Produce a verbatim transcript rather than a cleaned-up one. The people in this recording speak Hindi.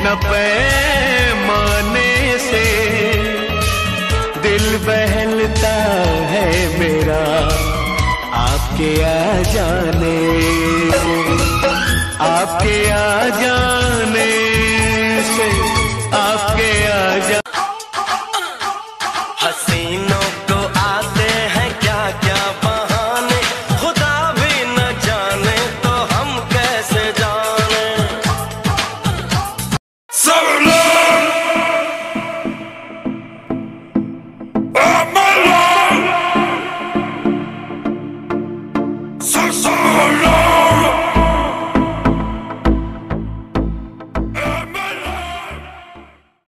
न पैमाने से दिल बहलता है मेरा आपके आ जाने से, आपके आ जाने से, आपके